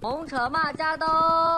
红车马驾到！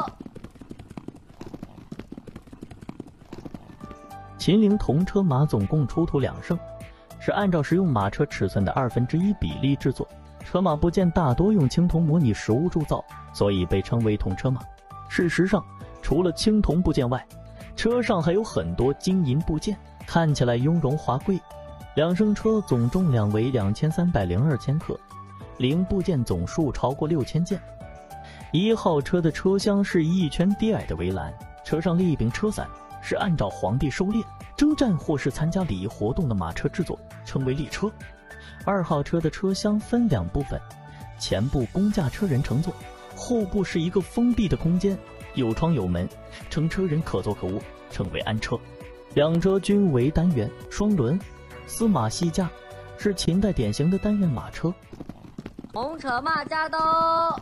秦岭铜车马总共出土2胜，是按照实用马车尺寸的1/2比例制作。车马部件大多用青铜模拟实物铸造，所以被称为铜车马。事实上，除了青铜部件外，车上还有很多金银部件，看起来雍容华贵。2胜车总重量为2302千克，零部件总数超过6000件。1号车的车厢是一圈低矮的围栏，车上立柄车伞是按照皇帝狩猎、征战或是参加礼仪活动的马车制作，称为列车。2号车的车厢分2部分，前部供驾车人乘坐，后部是一个封闭的空间，有窗有门，乘车人可坐可卧，称为安车。2车均为单元双轮司马系架，是秦代典型的单元马车。 红车马驾到！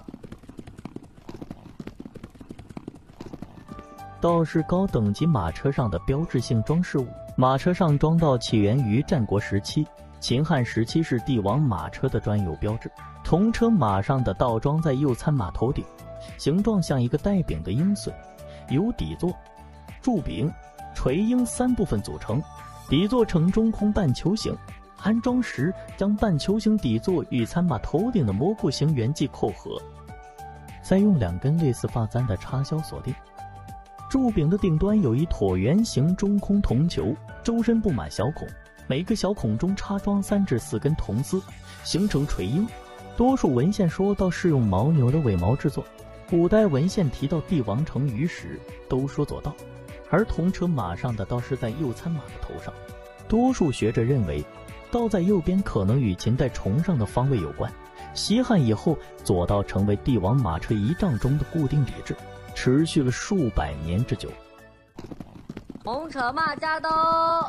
道是高等级马车上的标志性装饰物，马车上装道起源于战国时期，秦汉时期是帝王马车的专有标志。铜车马上的道装在右参马头顶，形状像一个带柄的鹰隼，由底座、柱柄、垂鹰3部分组成。底座呈中空半球形，安装时将半球形底座与参马头顶的蘑菇形圆迹扣合，再用2根类似发簪的插销锁定。柱柄的顶端有一椭圆形中空铜球，周身布满小孔，每个小孔中插装3至4根铜丝，形成垂鹰。多数文献说到是用牦牛的尾毛制作，古代文献提到帝王乘鱼时都说左道，而铜车马上的道是在右参马的头上。多数学者认为道在右边可能与秦代崇尚的方位有关。西汉以后，左道成为帝王马车仪仗中的固定礼制，持续了数百年之久。 红车马驾到！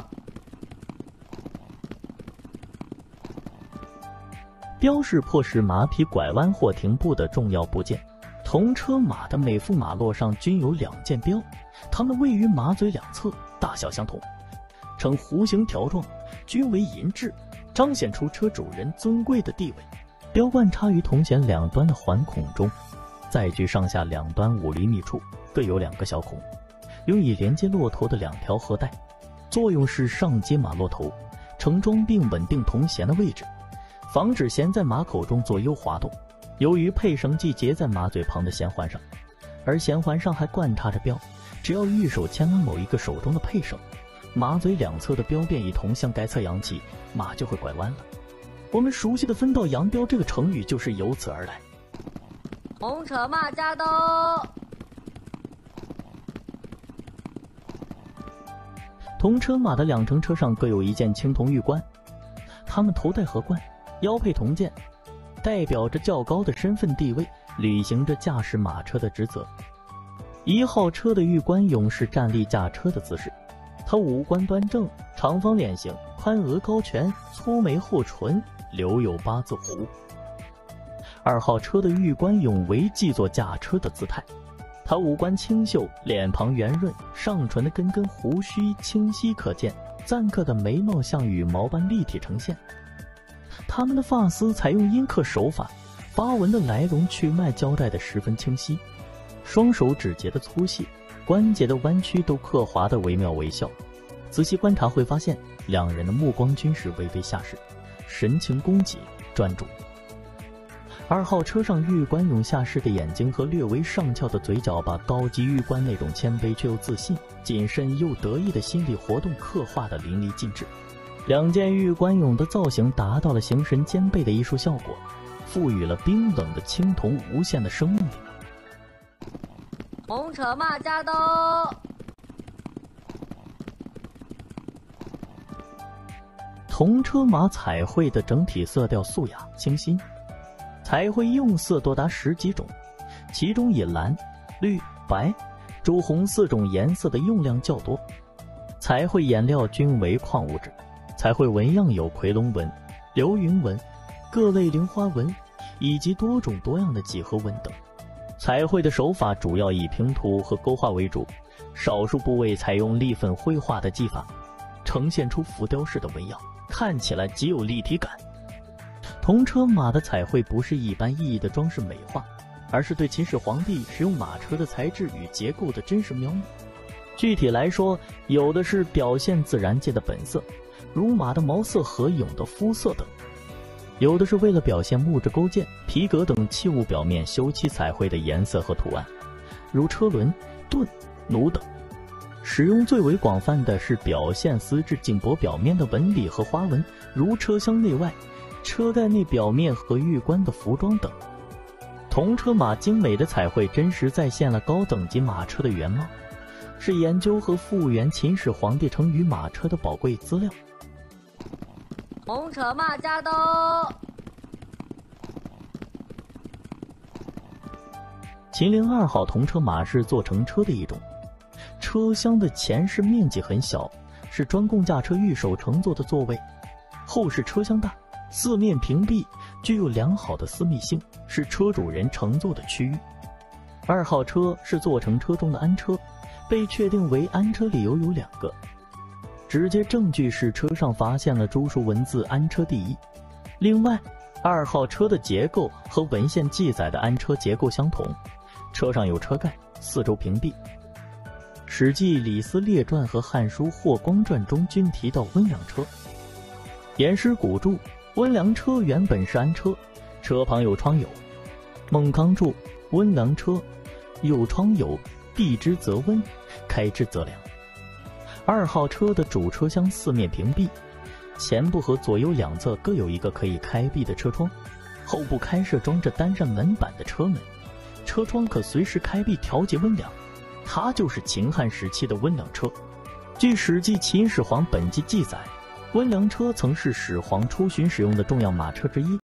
标是迫使马匹拐弯或停步的重要部件。铜车马的每副马络上均有2件标，它们位于马嘴两侧，大小相同，呈弧形条状，均为银质，彰显出车主人尊贵的地位。标冠插于铜弦两端的环孔中，载具上下两端5厘米处各有2个小孔，用以连接骆头的2条合带，作用是上接马骆头，承装并稳定铜弦的位置，防止弦在马口中左右滑动。由于配绳系结在马嘴旁的弦环上，而弦环上还贯插着标，只要玉手牵拉某一个手中的配绳，马嘴两侧的标便以同向该侧扬起，马就会拐弯了。我们熟悉的分道扬镳这个成语就是由此而来。 红车马驾到！ 铜车马的2乘车上各有1件青铜玉冠，它们头戴盒冠，腰配铜剑，代表着较高的身份地位，履行着驾驶马车的职责。1号车的玉冠勇士站立驾车的姿势，他五官端正，长方脸型，宽额高颧，粗眉厚唇，留有8字胡。2号车的玉冠勇为既坐驾车的姿态，他五官清秀，脸庞圆润，上唇的根根胡须清晰可见，錾刻的眉毛像羽毛般立体呈现。他们的发丝采用阴刻手法，花纹的来龙去脉交代得十分清晰，双手指节的粗细，关节的弯曲都刻划得惟妙惟肖。仔细观察会发现，2人的目光均是微微下视，神情恭谨专注。2号车上玉冠勇下视的眼睛和略微上翘的嘴角，把高级玉冠那种谦卑却又自信、谨慎又得意的心理活动刻画得淋漓尽致。2件玉冠勇的造型达到了形神兼备的艺术效果，赋予了冰冷的青铜无限的生命力。 红车马驾到！ 铜车马彩绘的整体色调素雅清新，彩绘用色多达10几种，其中以蓝、绿、白、朱红4种颜色的用量较多。彩绘颜料均为矿物质，彩绘纹样有夔龙纹、流云纹、各类菱花纹以及多种多样的几何纹等。彩绘的手法主要以平涂和勾画为主，少数部位采用立粉绘画的技法，呈现出浮雕式的纹样，看起来极有立体感。铜车马的彩绘不是一般意义的装饰美化， 而是对秦始皇帝使用马车的材质与结构的真实描摹。具体来说，有的是表现自然界的本色，如马的毛色和蛹的肤色等；有的是为了表现木质构件、皮革等器物表面修漆彩绘的颜色和图案，如车轮、盾、弩等。使用最为广泛的是表现丝质颈脖表面的纹理和花纹，如车厢内外、车盖内表面和玉冠的服装等。铜车马精美的彩绘真实再现了高等级马车的原貌，是研究和复原秦始皇帝乘舆马车的宝贵资料。 红车马驾到！ 秦陵2号铜车马是坐乘车的一种，车厢的前室面积很小，是专供驾车御手乘坐的座位；后室车厢大，四面屏蔽，具有良好的私密性，是车主人乘坐的区域。2号车是坐乘车中的安车，被确定为安车理由有2个。直接证据是车上发现了朱书文字安车第一。另外，2号车的结构和文献记载的安车结构相同，车上有车盖，四周屏蔽。《史记·李斯列传》和《汉书·霍光传》中均提到温良车。偃师古注：温良车原本是安车，车旁有窗牖。孟康注：温良车，有窗牖，闭之则温，开之则凉。2号车的主车厢四面屏蔽，前部和左右两侧各有一个可以开闭的车窗，后部开设装着单扇门板的车门，车窗可随时开闭调节温凉，它就是秦汉时期的温良车。据《史记·秦始皇本纪》记载，温良车曾是始皇出巡使用的重要马车之一。